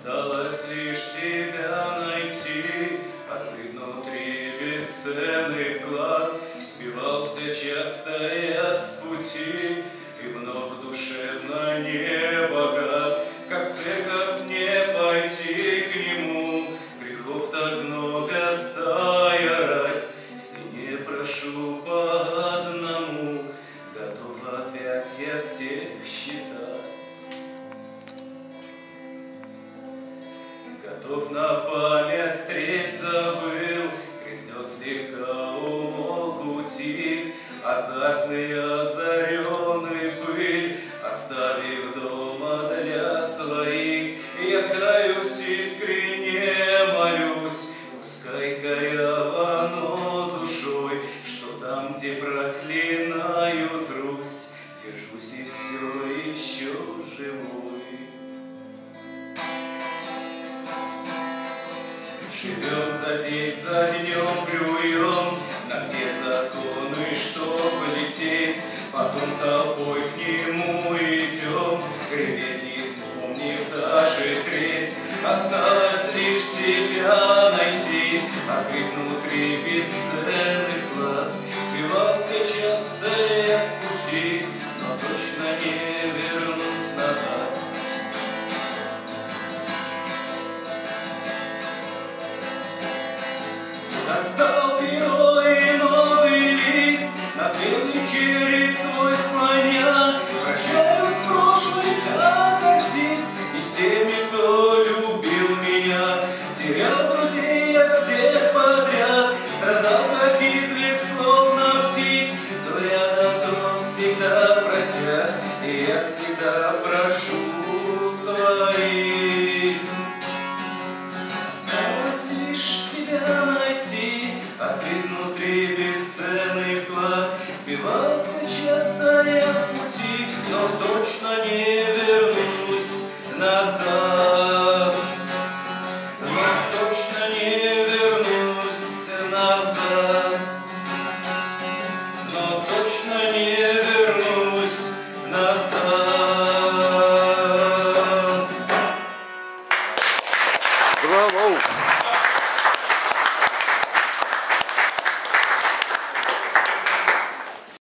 Осталось лишь себя найти, открыть внутри бесценный вклад. Сбивался часто я с пути, и вновь душевно не богат. Как в церковь мне пойти к нему, грехов так много стая рать. В стене прошу по одному, готов опять я всех считать. Готов на память встреть забыл, грязнет слегка умолк утих, азартный озаренный пыль, оставив дома для своих. Я каюсь, искренне молюсь, пускай каявано душой, что там, где проклинают Русь, держусь и все еще живой. Живем за день, за днем плюем на все законы, чтоб лететь, потом толпой к нему идем, реветь не вспомнив даже треть. Осталось лишь себя найти, открыть внутри бесценный вклад. Сбивался часто я с пути, но точно не вернусь назад. Достал перо и новый лист, на белый череп свой склоня. Прощаюсь в прошлый, как артист, и с теми, кто любил меня. Терял друзей я всех подряд, страдал как извек, словно псих. Кто рядом, то всегда простят, и я всегда прошу своих. Осталось лишь себя найти, открыть внутри бесценный вклад. Сбивался часто я с пути, но точно не вернусь назад. Но точно не вернусь назад. Но точно не вернусь назад. Браво!